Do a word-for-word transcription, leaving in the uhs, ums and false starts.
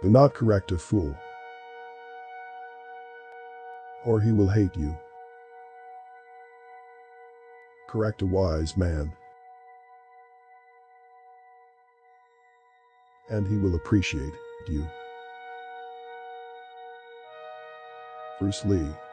Do not correct a fool, or he will hate you. Correct a wise man, and he will appreciate you. Bruce Lee.